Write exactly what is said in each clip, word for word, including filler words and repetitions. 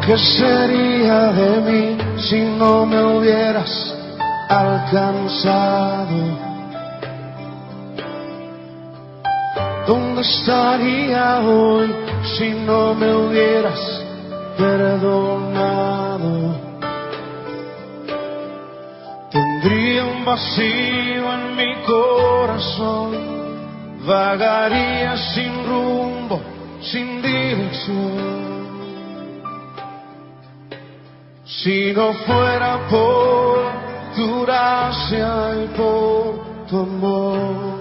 ¿Qué sería de mí si no me hubieras alcanzado? ¿Dónde estaría hoy si no me hubieras perdonado? Tendría un vacío en mi corazón, vagaría sin rumbo, sin dirección. Si no fuera por tu gracia y por tu amor.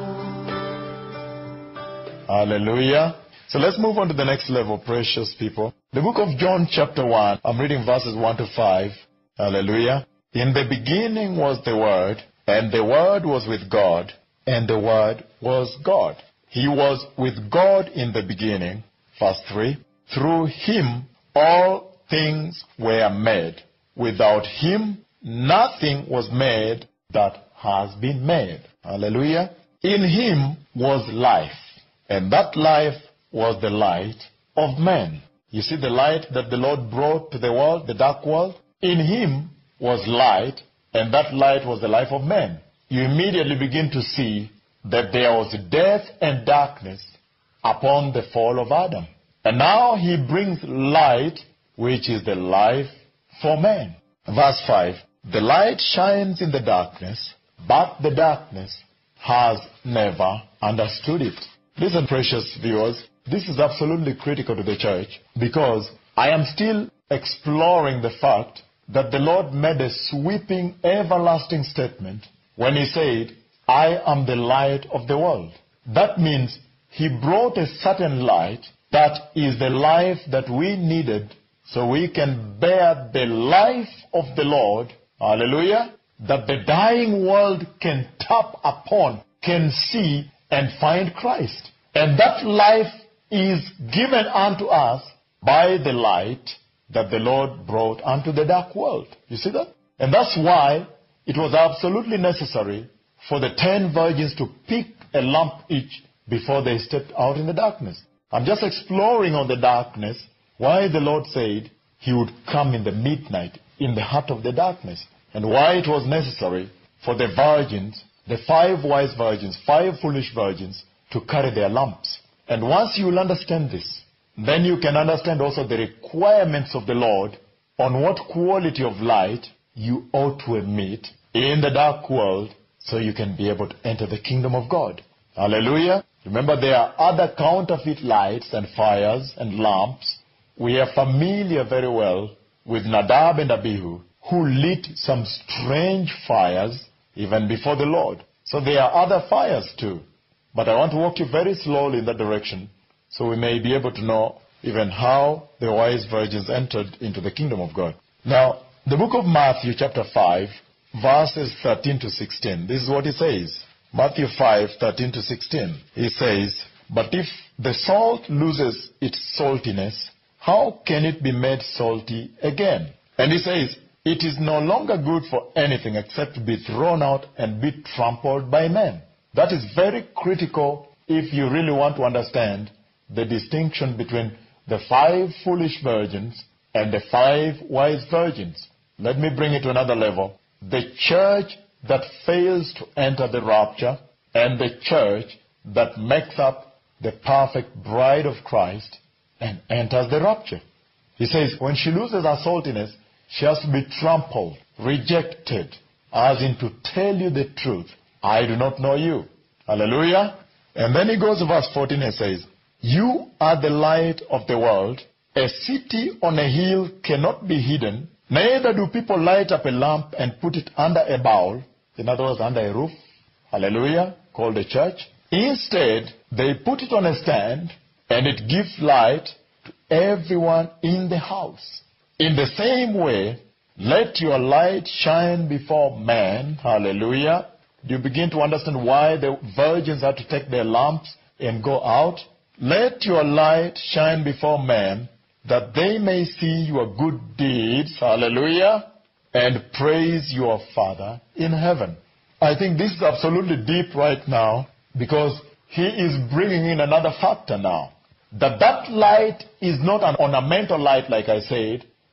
Hallelujah. So let's move on to the next level, precious people. The book of John chapter one, I'm reading verses one to five. Hallelujah. In the beginning was the Word, and the Word was with God, and the Word was God. He was with God in the beginning. Verse three. Through Him all things were made. Without Him nothing was made that has been made. Hallelujah. In Him was life, and that life was the light of men. You see the light that the Lord brought to the world, the dark world? In Him was light, and that light was the life of men. You immediately begin to see that there was death and darkness upon the fall of Adam. And now He brings light, which is the life for men. Verse five. The light shines in the darkness, but the darkness has never understood it. Listen, precious viewers, this is absolutely critical to the church, because I am still exploring the fact that the Lord made a sweeping, everlasting statement when He said, I am the light of the world. That means He brought a certain light that is the life that we needed so we can bear the life of the Lord, hallelujah, that the dying world can tap upon, can see, and find Christ. And that life is given unto us by the light that the Lord brought unto the dark world. You see that? And that's why it was absolutely necessary for the ten virgins to pick a lamp each before they stepped out in the darkness. I'm just exploring on the darkness why the Lord said He would come in the midnight, in the heart of the darkness, and why it was necessary for the virgins, the five wise virgins, five foolish virgins, to carry their lamps. And once you will understand this, then you can understand also the requirements of the Lord on what quality of light you ought to emit in the dark world so you can be able to enter the kingdom of God. Hallelujah. Remember, there are other counterfeit lights and fires and lamps. We are familiar very well with Nadab and Abihu, who lit some strange fires even before the Lord. So there are other fires too. But I want to walk you very slowly in that direction so we may be able to know even how the wise virgins entered into the kingdom of God. Now, the book of Matthew chapter five, verses thirteen to sixteen. This is what it says. Matthew five, thirteen to sixteen. It says, but if the salt loses its saltiness, how can it be made salty again? And he says, it is no longer good for anything except to be thrown out and be trampled by men. That is very critical if you really want to understand the distinction between the five foolish virgins and the five wise virgins. Let me bring it to another level. The church that fails to enter the rapture and the church that makes up the perfect bride of Christ and enters the rapture. He says, when she loses her saltiness, she has to be trampled, rejected, as in to tell you the truth. I do not know you. Hallelujah. And then he goes to verse fourteen and says, you are the light of the world. A city on a hill cannot be hidden. Neither do people light up a lamp and put it under a bowl. In other words, under a roof. Hallelujah. Called a church. Instead, they put it on a stand, and it gives light to everyone in the house. In the same way, let your light shine before men. Hallelujah. Do you begin to understand why the virgins had to take their lamps and go out? Let your light shine before men, that they may see your good deeds. Hallelujah. And praise your Father in heaven. I think this is absolutely deep right now, because he is bringing in another factor now. That that light is not an ornamental light, like I said.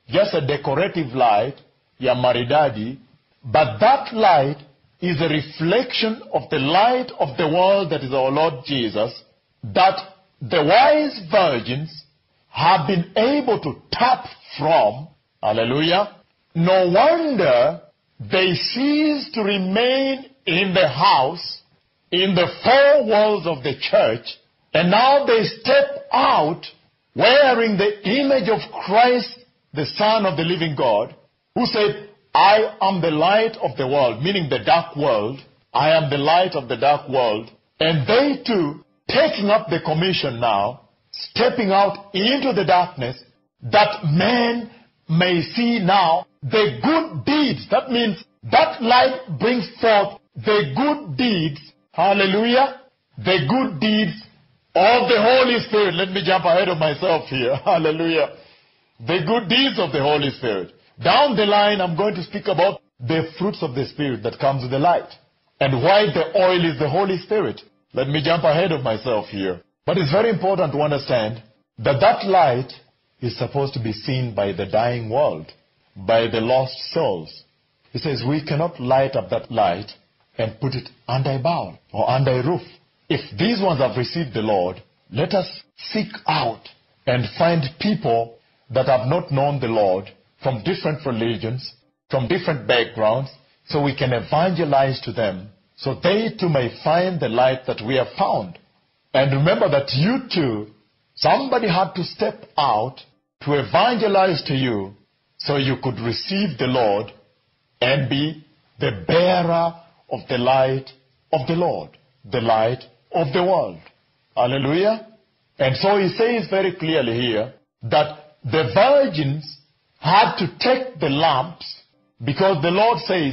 just a decorative light, ya maridadi, but that light is a reflection of the light of the world that is our Lord Jesus, that the wise virgins have been able to tap from. Hallelujah. No wonder they cease to remain in the house, in the four walls of the church, and now they step out wearing the image of Christ, the Son of the living God, who said, I am the light of the world, meaning the dark world. I am the light of the dark world. And they too, taking up the commission now, stepping out into the darkness, that men may see now the good deeds. That means that light brings forth the good deeds. Hallelujah. The good deeds of the Holy Spirit. Let me jump ahead of myself here. Hallelujah. The good deeds of the Holy Spirit. Down the line, I'm going to speak about the fruits of the Spirit that comes with the light, and why the oil is the Holy Spirit. Let me jump ahead of myself here. But it's very important to understand that that light is supposed to be seen by the dying world, by the lost souls. He says we cannot light up that light and put it under a bowl or under a roof. If these ones have received the Lord, let us seek out and find people that have not known the Lord, from different religions, from different backgrounds, so we can evangelize to them, so they too may find the light that we have found. And remember that you too, somebody had to step out to evangelize to you, so you could receive the Lord and be the bearer of the light of the Lord, the light of the world. Hallelujah. And so he says very clearly here that the virgins had to take the lamps, because the Lord says,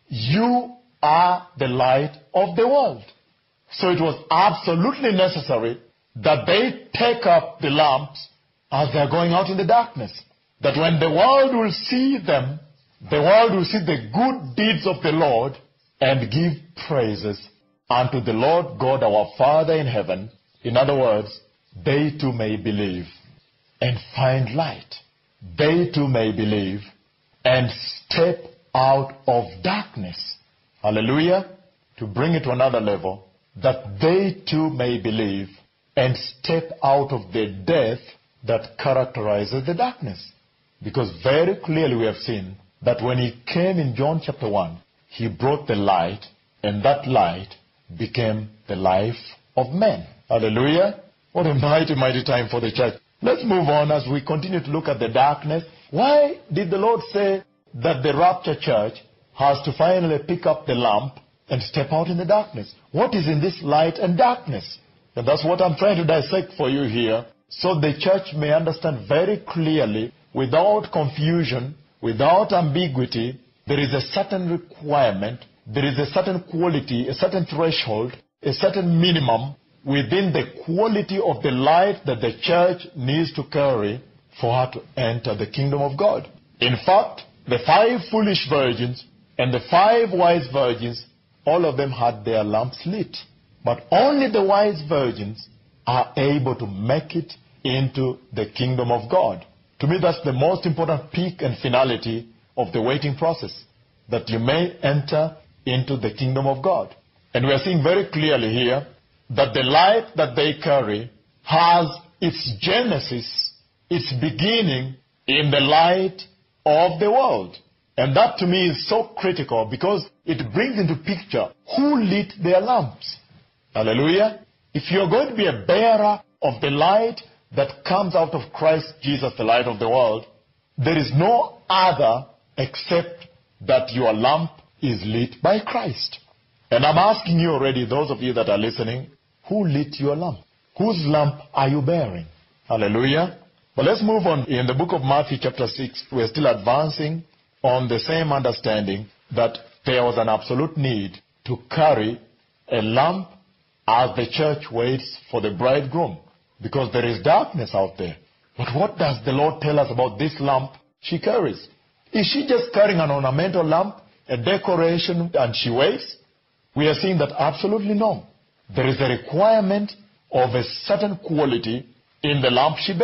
you are the light of the world. So it was absolutely necessary that they take up the lamps as they are going out in the darkness. That when the world will see them, the world will see the good deeds of the Lord and give praises unto the Lord God our Father in heaven. In other words, they too may believe and find light. They too may believe and step out of darkness. Hallelujah. To bring it to another level, that they too may believe and step out of the death that characterizes the darkness. Because very clearly we have seen that when he came in John chapter one, he brought the light, and that light became the life of men. Hallelujah. What a mighty, mighty time for the church. Let's move on as we continue to look at the darkness. Why did the Lord say that the rapture church has to finally pick up the lamp and step out in the darkness? What is in this light and darkness? And that's what I'm trying to dissect for you here, so the church may understand very clearly, without confusion, without ambiguity. There is a certain requirement, there is a certain quality, a certain threshold, a certain minimum within the quality of the light that the church needs to carry for her to enter the kingdom of God. In fact, the five foolish virgins and the five wise virgins, all of them had their lamps lit. But only the wise virgins are able to make it into the kingdom of God. To me, that's the most important peak and finality of the waiting process, that you may enter into the kingdom of God. And we are seeing very clearly here that the light that they carry has its genesis, its beginning in the light of the world. And that to me is so critical, because it brings into picture who lit their lamps. Hallelujah. If you're going to be a bearer of the light that comes out of Christ Jesus, the light of the world, there is no other except that your lamp is lit by Christ. And I'm asking you already, those of you that are listening, who lit your lamp? Whose lamp are you bearing? Hallelujah. But let's move on. In the book of Matthew chapter six, we're still advancing on the same understanding that there was an absolute need to carry a lamp as the church waits for the bridegroom, because there is darkness out there. But what does the Lord tell us about this lamp she carries? Is she just carrying an ornamental lamp, a decoration, and she waits? We are seeing that absolutely no. There is a requirement of a certain quality in the lamp she bears.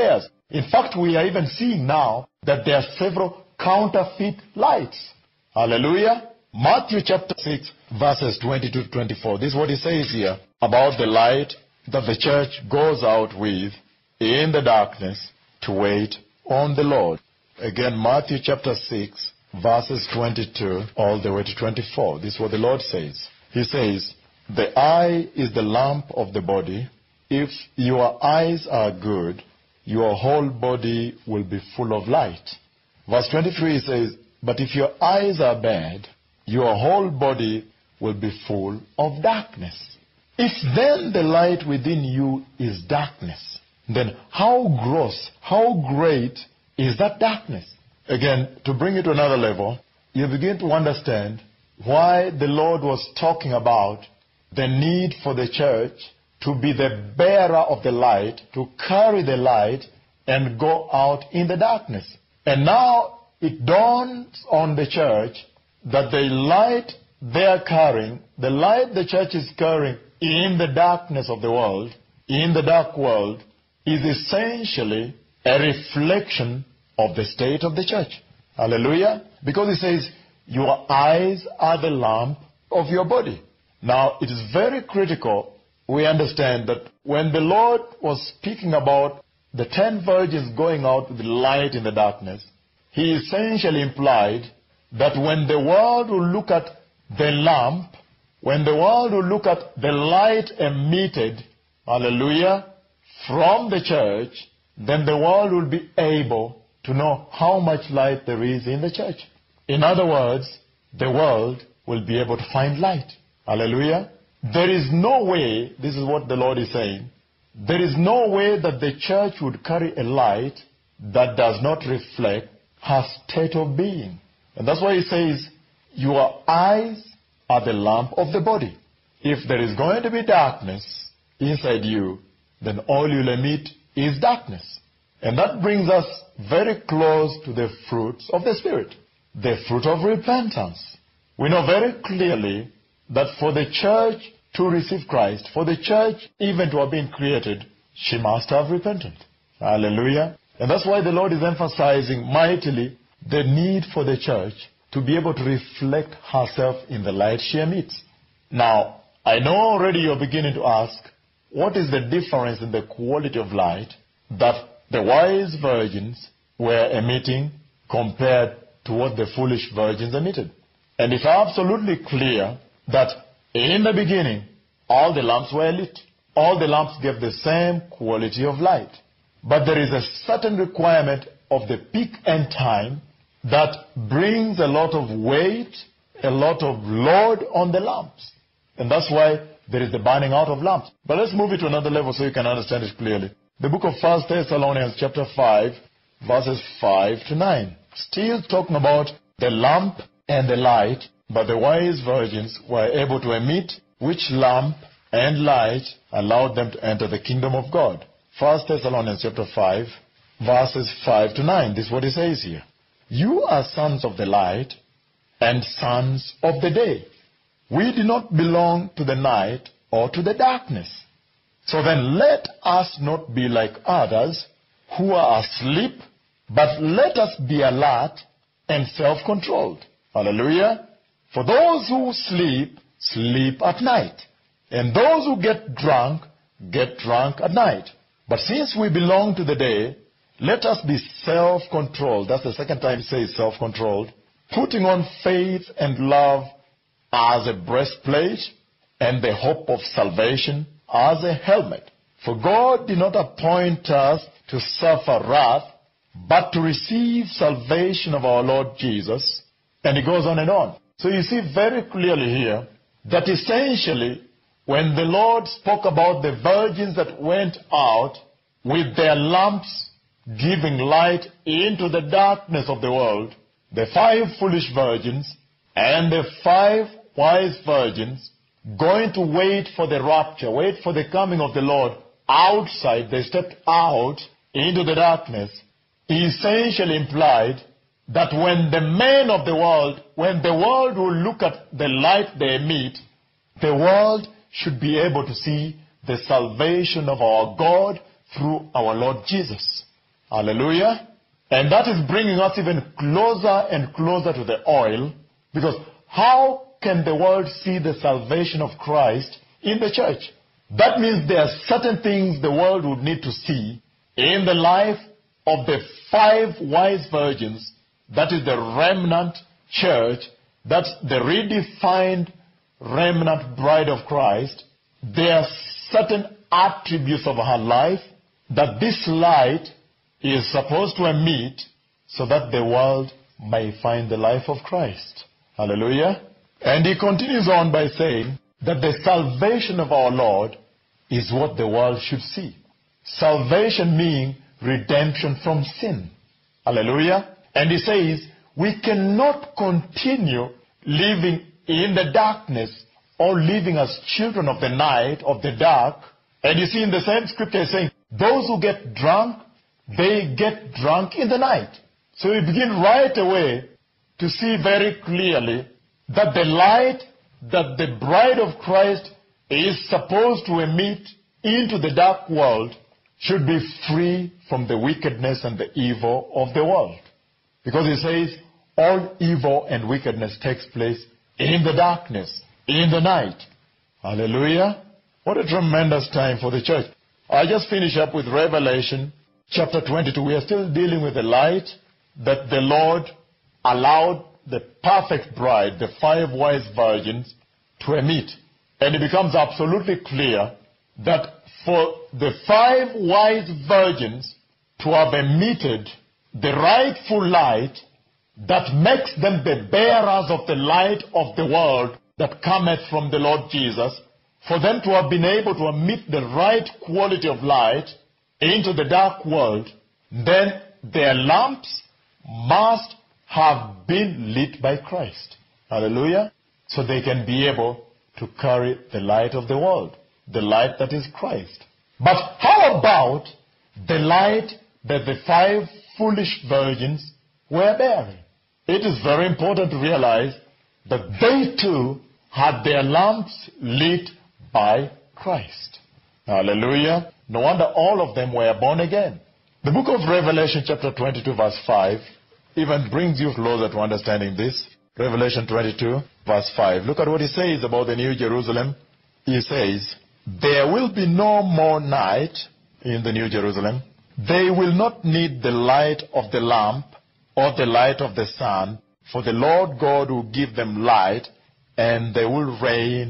In fact, we are even seeing now that there are several counterfeit lights. Hallelujah. Matthew chapter six, verses twenty-two to twenty-four. This is what he says here about the light that the church goes out with in the darkness to wait on the Lord. Again, Matthew chapter six, verses twenty-two all the way to twenty-four. This is what the Lord says. He says, "The eye is the lamp of the body. If your eyes are good, your whole body will be full of light." Verse twenty-three says, "But if your eyes are bad, your whole body will be full of darkness. If then the light within you is darkness, then how gross, how great is that darkness?" Again, to bring it to another level, you begin to understand why the Lord was talking about the need for the church to be the bearer of the light, to carry the light and go out in the darkness. And now it dawns on the church that the light they are carrying, the light the church is carrying in the darkness of the world, in the dark world, is essentially a reflection of the state of the church. Hallelujah. Because it says, your eyes are the lamp of your body. Now, it is very critical we understand that when the Lord was speaking about the ten virgins going out with light in the darkness, he essentially implied that when the world will look at the lamp, when the world will look at the light emitted, hallelujah, from the church, then the world will be able to know how much light there is in the church. In other words, the world will be able to find light. Hallelujah. There is no way, this is what the Lord is saying, there is no way that the church would carry a light that does not reflect her state of being. And that's why he says, your eyes are the lamp of the body. If there is going to be darkness inside you, then all you'll emit is darkness. And that brings us very close to the fruits of the Spirit, the fruit of repentance. We know very clearly that for the church to receive Christ, for the church even to have been created, she must have repented. Hallelujah. And that's why the Lord is emphasizing mightily the need for the church to be able to reflect herself in the light she emits. Now, I know already you're beginning to ask, what is the difference in the quality of light that the wise virgins were emitting compared to what the foolish virgins emitted? And it's absolutely clear that in the beginning, all the lamps were lit. All the lamps gave the same quality of light. But there is a certain requirement of the peak end time that brings a lot of weight, a lot of load on the lamps. And that's why there is the burning out of lamps. But let's move it to another level so you can understand it clearly. The book of First Thessalonians chapter five, verses five to nine. Still talking about the lamp and the light, but the wise virgins were able to emit which lamp and light allowed them to enter the kingdom of God. First Thessalonians chapter five, verses five to nine. This is what he says here. You are sons of the light and sons of the day. We do not belong to the night or to the darkness. So then let us not be like others who are asleep, but let us be alert and self-controlled. Hallelujah. For those who sleep, sleep at night. And those who get drunk, get drunk at night. But since we belong to the day, let us be self-controlled. That's the second time it says self-controlled. Putting on faith and love as a breastplate and the hope of salvation as a helmet. For God did not appoint us to suffer wrath, but to receive salvation of our Lord Jesus. And it goes on and on. So you see very clearly here that essentially when the Lord spoke about the virgins that went out with their lamps giving light into the darkness of the world, the five foolish virgins and the five wise virgins going to wait for the rapture, wait for the coming of the Lord outside, they stepped out into the darkness. He essentially implied that when the men of the world, when the world will look at the light they emit, the world should be able to see the salvation of our God through our Lord Jesus. Hallelujah. And that is bringing us even closer and closer to the oil. Because how can the world see the salvation of Christ in the church? That means there are certain things the world would need to see in the life of the five wise virgins. That is the remnant church. That's the redefined remnant bride of Christ. There are certain attributes of her life that this light is supposed to emit so that the world may find the life of Christ. Hallelujah. And he continues on by saying that the salvation of our Lord is what the world should see. Salvation meaning redemption from sin. Hallelujah. And he says we cannot continue living in the darkness or living as children of the night, of the dark. And you see in the same scripture he's saying those who get drunk, they get drunk in the night. So we begin right away to see very clearly that the light that the bride of Christ is supposed to emit into the dark world should be free from the wickedness and the evil of the world. Because he says all evil and wickedness takes place in the darkness, in the night. Hallelujah. What a tremendous time for the church. I just finish up with Revelation chapter twenty-two. We are still dealing with the light that the Lord allowed the perfect bride, the five wise virgins, to emit. And it becomes absolutely clear that for the five wise virgins to have emitted the rightful light that makes them the bearers of the light of the world that cometh from the Lord Jesus, for them to have been able to emit the right quality of light into the dark world, then their lamps must have been lit by Christ. Hallelujah. So they can be able to carry the light of the world, the light that is Christ. But how about the light that the five foolish virgins were bearing? It is very important to realize that they too had their lamps lit by Christ. Hallelujah. No wonder all of them were born again. The book of Revelation chapter twenty-two verse five even brings you closer to understanding this. Revelation twenty-two verse five. Look at what he says about the New Jerusalem. He says, there will be no more night in the New Jerusalem. They will not need the light of the lamp or the light of the sun, for the Lord God will give them light, and they will reign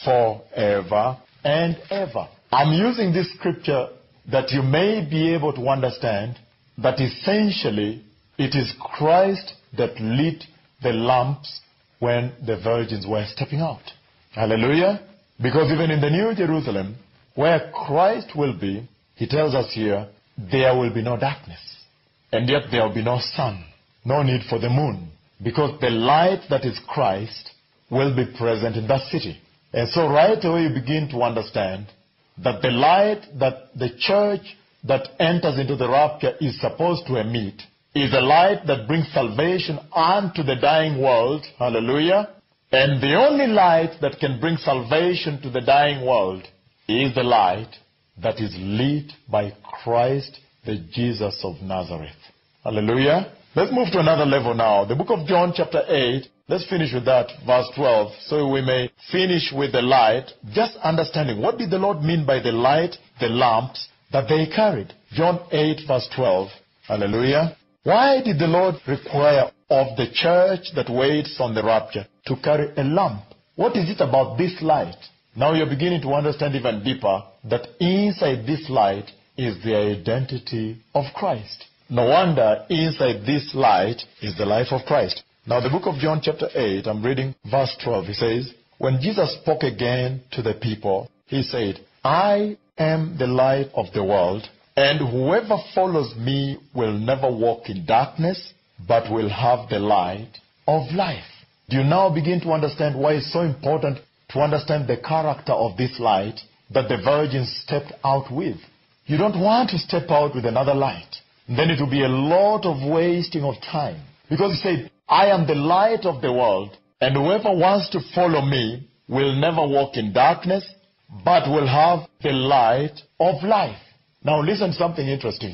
forever and ever. I'm using this scripture that you may be able to understand that essentially it is Christ that lit the lamps when the virgins were stepping out. Hallelujah. Because even in the New Jerusalem, where Christ will be, he tells us here, there will be no darkness. And yet there will be no sun, no need for the moon. Because the light that is Christ will be present in that city. And so right away you begin to understand that the light that the church that enters into the rapture is supposed to emit is a light that brings salvation unto the dying world. Hallelujah. And the only light that can bring salvation to the dying world is the light that is lit by Christ, the Jesus of Nazareth. Hallelujah. Let's move to another level now. The book of John chapter eight. Let's finish with that, verse twelve, so we may finish with the light. Just understanding, what did the Lord mean by the light, the lamps that they carried? John eight, verse twelve. Hallelujah. Why did the Lord require of the church that waits on the rapture to carry a lamp? What is it about this light? Now you're beginning to understand even deeper that inside this light is the identity of Christ. No wonder inside this light is the life of Christ. Now the book of John chapter eight, I'm reading verse twelve. He says, when Jesus spoke again to the people, he said, I am the light of the world, and whoever follows me will never walk in darkness, but will have the light of life. Do you now begin to understand why it's so important to understand the character of this light that the virgins stepped out with? You don't want to step out with another light. Then it will be a lot of wasting of time. Because he said, I am the light of the world, and whoever wants to follow me will never walk in darkness, but will have the light of life. Now listen to something interesting here.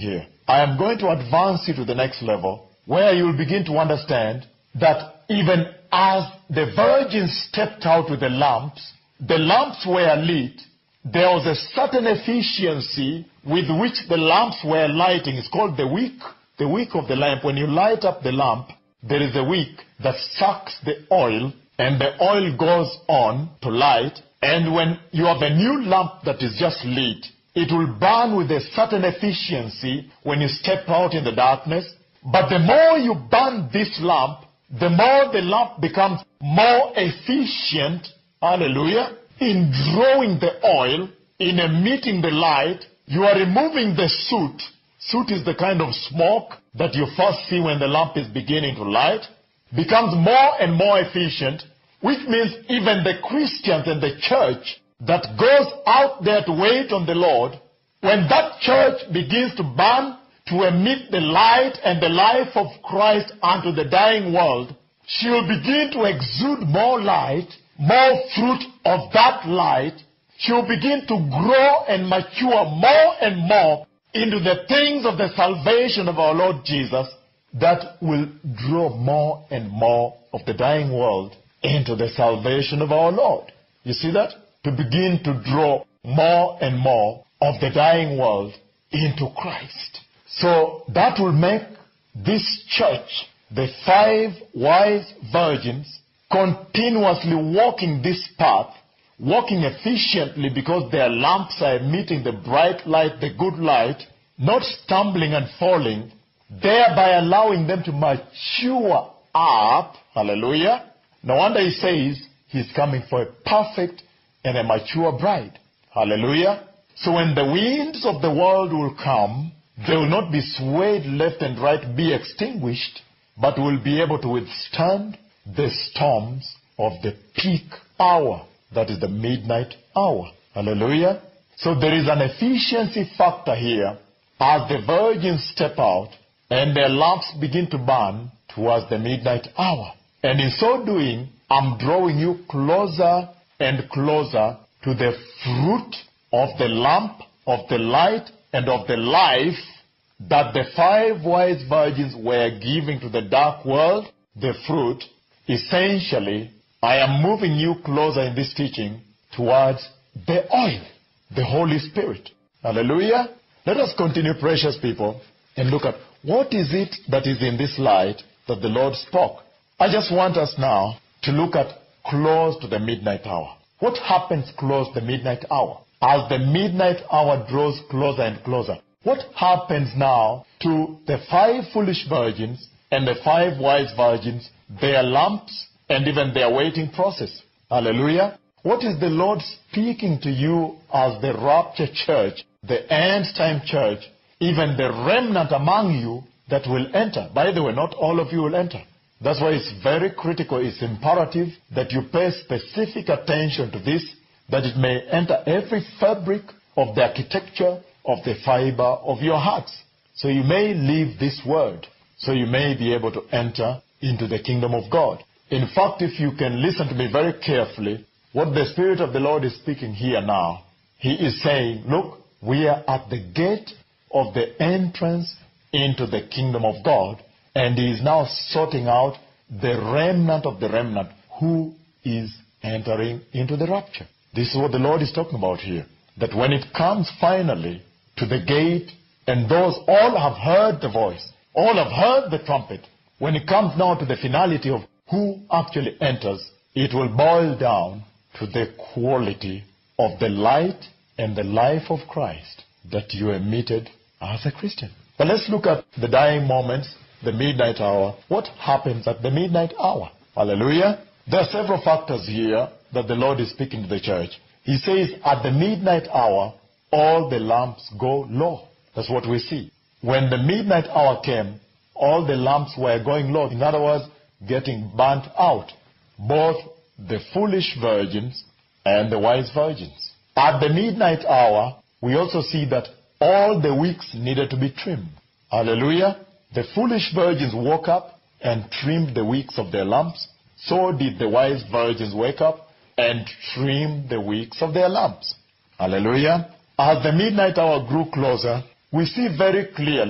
I am going to advance you to the next level, where you will begin to understand that even as the virgins stepped out with the lamps, the lamps were lit. There was a certain efficiency with which the lamps were lighting. It's called the wick, the wick of the lamp. When you light up the lamp, there is a wick that sucks the oil, and the oil goes on to light. And when you have a new lamp that is just lit, it will burn with a certain efficiency when you step out in the darkness. But the more you burn this lamp, the more the lamp becomes more efficient, hallelujah, in drawing the oil, in emitting the light. You are removing the soot. Soot is the kind of smoke that you first see when the lamp is beginning to light. Becomes more and more efficient, which means even the Christians and the church that goes out there to wait on the Lord, when that church begins to burn, to emit the light and the life of Christ unto the dying world, she will begin to exude more light, more fruit of that light. She will begin to grow and mature more and more into the things of the salvation of our Lord Jesus, that will draw more and more of the dying world into the salvation of our Lord. You see that? To begin to draw more and more of the dying world into Christ. So that will make this church, the five wise virgins, continuously walking this path, walking efficiently because their lamps are emitting the bright light, the good light, not stumbling and falling, thereby allowing them to mature up. Hallelujah. No wonder he says he's coming for a perfect and a mature bride. Hallelujah. So when the winds of the world will come, they will not be swayed left and right, be extinguished, but will be able to withstand the storms of the peak hour, that is the midnight hour. Hallelujah. So there is an efficiency factor here as the virgins step out and their lamps begin to burn towards the midnight hour. And in so doing, I'm drawing you closer and closer to the fruit of the lamp, of the light, and of the life that the five wise virgins were giving to the dark world, the fruit. Essentially, I am moving you closer in this teaching towards the oil, the Holy Spirit. Hallelujah. Let us continue, precious people, and look at what is it that is in this light that the Lord spoke. I just want us now to look at close to the midnight hour. What happens close to the midnight hour? As the midnight hour draws closer and closer, what happens now to the five foolish virgins and the five wise virgins, their lamps, and even their waiting process? Hallelujah. What is the Lord speaking to you as the rapture church, the end time church, even the remnant among you that will enter? By the way, not all of you will enter. That's why it's very critical, it's imperative that you pay specific attention to this, that it may enter every fabric of the architecture of the fiber of your hearts. So you may live this word, so you may be able to enter into the kingdom of God. In fact, if you can listen to me very carefully, what the Spirit of the Lord is speaking here now, He is saying, look, we are at the gate of the entrance into the kingdom of God, and He is now sorting out the remnant of the remnant who is entering into the rapture. This is what the Lord is talking about here. That when it comes finally to the gate, and those all have heard the voice, all have heard the trumpet, when it comes now to the finality of who actually enters, it will boil down to the quality of the light and the life of Christ that you emitted as a Christian. But let's look at the dying moments, the midnight hour. What happens at the midnight hour? Hallelujah. There are several factors here that the Lord is speaking to the church. He says at the midnight hour, all the lamps go low. That's what we see. When the midnight hour came, all the lamps were going low. In other words, getting burnt out. Both the foolish virgins and the wise virgins. At the midnight hour, we also see that all the wicks needed to be trimmed. Hallelujah. The foolish virgins woke up and trimmed the wicks of their lamps. So did the wise virgins wake up and trim the wicks of their lamps. Hallelujah. As the midnight hour grew closer, we see very clearly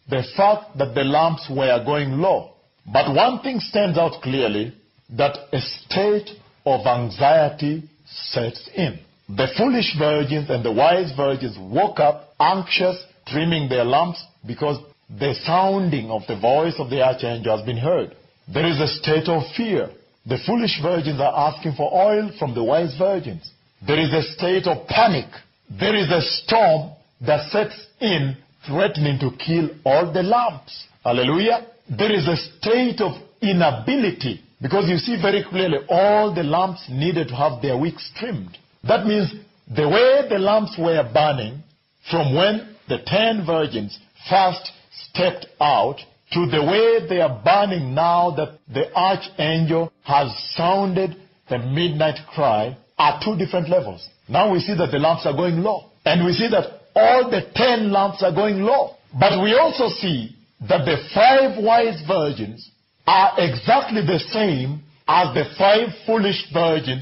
the fact that the lamps were going low. But one thing stands out clearly, that a state of anxiety sets in. The foolish virgins and the wise virgins woke up anxious, trimming their lamps, because the sounding of the voice of the archangel has been heard. There is a state of fear. The foolish virgins are asking for oil from the wise virgins. There is a state of panic. There is a storm that sets in, threatening to kill all the lamps. Hallelujah. There is a state of inability, because you see very clearly all the lamps needed to have their wicks trimmed. That means the way the lamps were burning from when the ten virgins first stepped out to the way they are burning now that the archangel has sounded the midnight cry are two different levels. Now we see that the lamps are going low. And we see that all the ten lamps are going low. But we also see that the five wise virgins are exactly the same as the five foolish virgins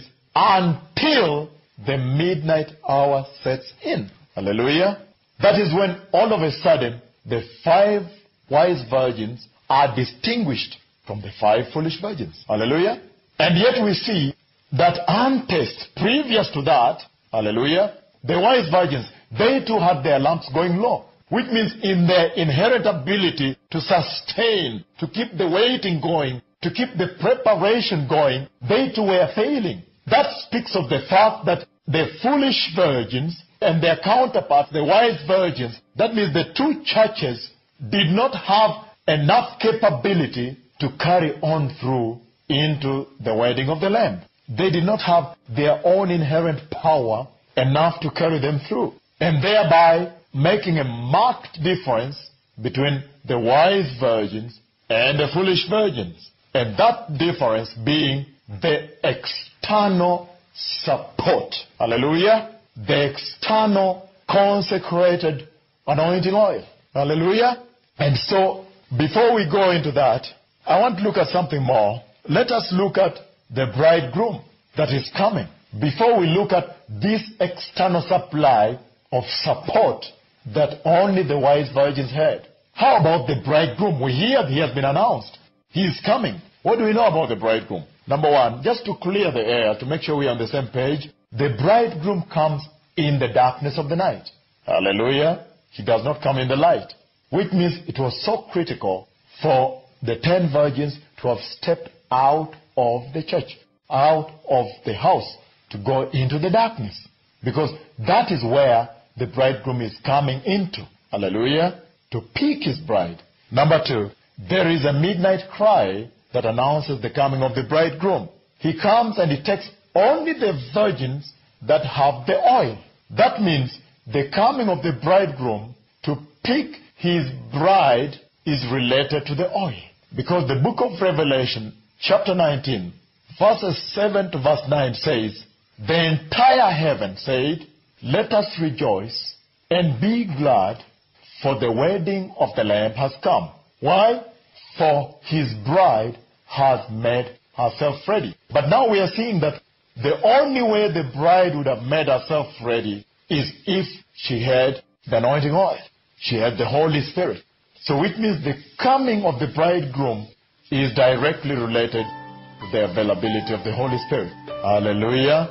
until the midnight hour sets in. Hallelujah. That is when all of a sudden the five wise virgins are distinguished from the five foolish virgins. Hallelujah. And yet we see that antest, previous to that, hallelujah, the wise virgins, they too had their lamps going low, which means in their inherent ability to sustain, to keep the waiting going, to keep the preparation going, they too were failing. That speaks of the fact that the foolish virgins and their counterparts, the wise virgins, that means the two churches did not have enough capability to carry on through into the wedding of the Lamb. They did not have their own inherent power enough to carry them through, and thereby making a marked difference between the wise virgins and the foolish virgins. And that difference being the external support. Hallelujah. The external consecrated anointing oil. Hallelujah. And so, before we go into that, I want to look at something more. Let us look at the bridegroom that is coming, before we look at this external supply of support that only the wise virgins had. How about the bridegroom? We hear he has been announced. He is coming. What do we know about the bridegroom? Number one, just to clear the air, to make sure we are on the same page, the bridegroom comes in the darkness of the night. Hallelujah. He does not come in the light, which means it was so critical for the ten virgins to have stepped out of the church, out of the house, to go into the darkness, because that is where the bridegroom is coming into. Hallelujah. To pick his bride. Number two, there is a midnight cry that announces the coming of the bridegroom. He comes and he takes only the virgins that have the oil. That means the coming of the bridegroom to pick his bride is related to the oil. Because the book of Revelation, chapter nineteen, verses seven to verse nine says, the entire heaven said, let us rejoice and be glad, for the wedding of the Lamb has come. Why? For his bride has made herself ready. But now we are seeing that the only way the bride would have made herself ready is if she had the anointing oil. She had the Holy Spirit. So it means the coming of the bridegroom is directly related to the availability of the Holy Spirit. Hallelujah.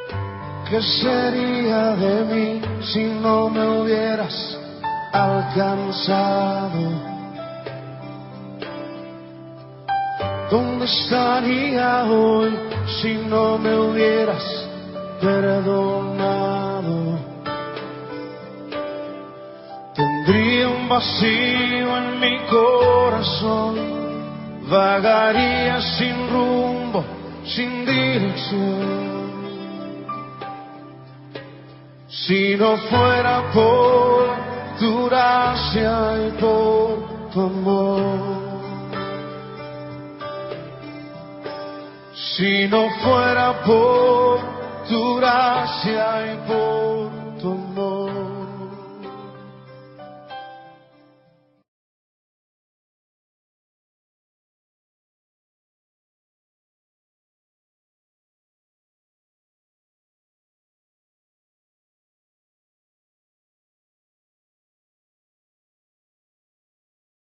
¿Qué sería de mí si no me hubieras alcanzado? ¿Dónde estaría hoy si no me hubieras perdonado? Tendría un vacío en mi corazón, vagaría sin rumbo, sin dirección. Si no fuera por tu gracia y por tu amor. Si no fuera por tu gracia y por